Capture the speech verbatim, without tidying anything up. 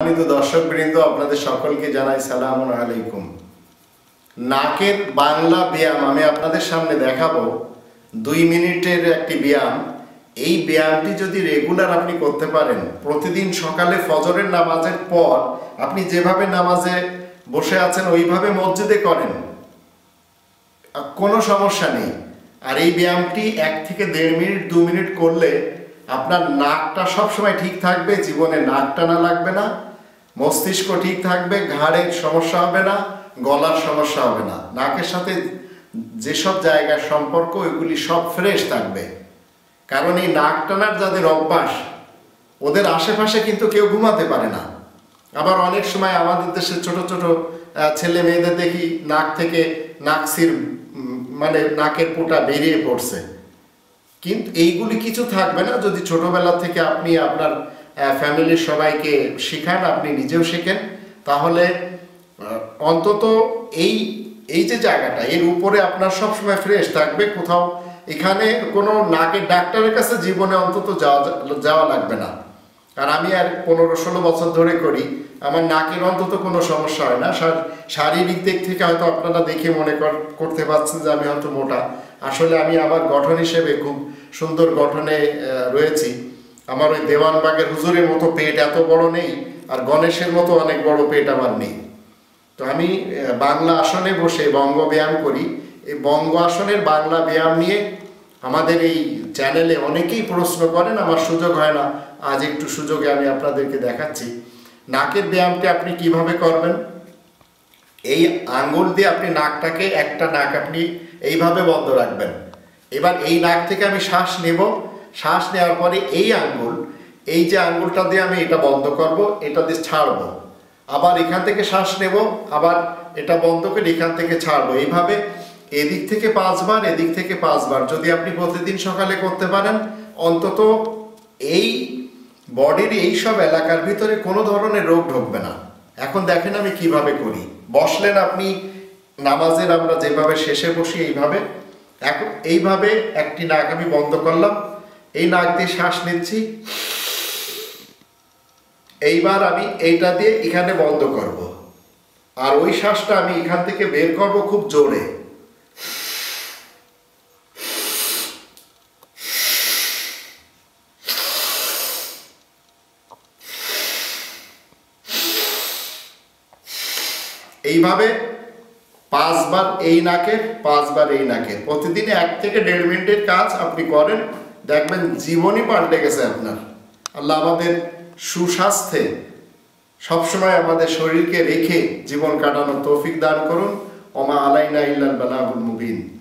সম্মানিত দর্শকবৃন্দ, আপনাদের সকলকে জানাই সালাম আলাইকুম। নাকের বাংলা ব্যায়াম আমি আপনাদের সামনে দেখাবো। দুই মিনিটের একটি ব্যায়াম। এই ব্যায়ামটি যদি রেগুলার আপনি করতে পারেন, প্রতিদিন সকালে ফজরের নামাজের পর আপনি যেভাবে নামাজে বসে আছেন ওইভাবে মসজিদে করেন, কোনো সমস্যা নেই। আর এই ব্যায়ামটি এক থেকে দেড় মিনিট দু মিনিট করলে আপনার নাকটা সবসময় ঠিক থাকবে, জীবনে নাক টানা লাগবে না, মস্তিষ্ক ঠিক থাকবে, ঘাড়ের সমস্যা হবে না, গলার সমস্যা হবে না, নাকের সাথে যেসব জায়গার সম্পর্ক ওইগুলি সব ফ্রেশ থাকবে। কারণ এই নাক টানার যাদের অভ্যাস, ওদের আশেপাশে কিন্তু কেউ ঘুমাতে পারে না। আবার অনেক সময় আমাদের দেশে ছোট ছোট ছেলে মেয়েদের দেখি নাক থেকে নাকসির মানে নাকের পোটা বেরিয়ে পড়ছে, কিন্তু এইগুলি কিছু থাকবে না যদি ছোটবেলা থেকে আপনি আপনার ফ্যামিলির সবাইকে শেখান, আপনি নিজেও শেখেন, তাহলে অন্তত এই এই যে জায়গাটা এর উপরে আপনার সবসময় ফ্রেশ থাকবে। কোথাও এখানে কোনো নাকের ডাক্তারের কাছে জীবনে অন্তত যাওয়া যাওয়া লাগবে না। আর আমি আর পনেরো ষোলো বছর ধরে করি, আমার নাকের অন্তত কোনো সমস্যা হয় না। শারীরিক দিক থেকে হয়তো আপনারা দেখে মনে করতে পারছেন যে আমি হয়তো মোটা, আসলে আমি আমার গঠন হিসেবে খুব সুন্দর গঠনে রয়েছি। আমার ওই দেওয়ানবাগের হুজুরের মতো পেট এত বড় নেই, আর গণেশের মতো অনেক বড় পেট আমার নেই। তো আমি বাংলা আসনে বসে বঙ্গ ব্যায়াম করি। এই বঙ্গ আসনের বাংলা ব্যায়াম নিয়ে আমাদের এই চ্যানেলে অনেকেই প্রশ্ন করেন, আমার সুযোগ হয় না, আজ একটু সুযোগে আমি আপনাদেরকে দেখাচ্ছি। নাকের ব্যায়ামটি আপনি কিভাবে করবেন। এই আঙ্গুল দিয়ে আপনি নাকটাকে, একটা নাক আপনি এইভাবে বন্ধ রাখবেন। এবার এই নাক থেকে আমি শ্বাস নেব, শ্বাস নেওয়ার পরে এই আঙ্গুল, এই যে আঙ্গুলটা দিয়ে আমি এটা বন্ধ করব, এটা দিয়ে ছাড়বো, আবার এখান থেকে শ্বাস নেব, আবার এটা বন্ধ করে এখান থেকে ছাড়বো। এইভাবে এদিক থেকে পাঁচবার, এদিক থেকে পাঁচবার যদি আপনি প্রতিদিন সকালে করতে পারেন, অন্তত এই বডির এই সব এলাকার ভিতরে কোনো ধরনের রোগ ঢুকবে না। এখন দেখেন আমি কিভাবে করি। বসলেন আপনি নামাজের, আমরা যেভাবে শেষে বসি এইভাবে, এখন এইভাবে একটি নাক আমি বন্ধ করলাম, এই নাক দিয়ে শ্বাস নিচ্ছি, এইবার আমি এইটা দিয়ে এখানে বন্ধ করব, আর ওই শ্বাসটা আমি এখান থেকে বের করব খুব জোরে। এইভাবে পাঁচবার এই নাকের, পাঁচবার এই নাকের, প্রতিদিনে এক থেকে দেড় মিনিটের কাজ আপনি করেন, দেখবেন জীবনই পাল্টে গেছে আপনার। আল্লাহ আমাদের সুস্বাস্থ্যে সবসময় আমাদের শরীরকে রেখে জীবন কাটানোর তৌফিক দান করুন। ওমা আলাইনা ইল্লাল বালাগুল মুবিন।